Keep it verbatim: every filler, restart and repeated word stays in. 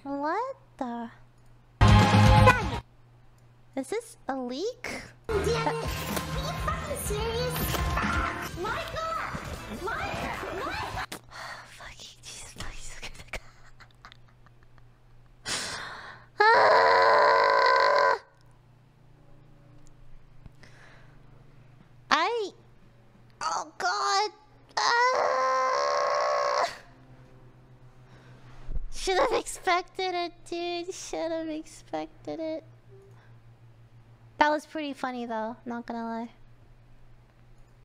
What the? Is this a leak? Damn it! Are you fucking serious? My god! My my Fucking Jesus, fucking ah! I. Oh god. Ah! Should have expected it, dude. Should have expected it. That was pretty funny though, not gonna lie.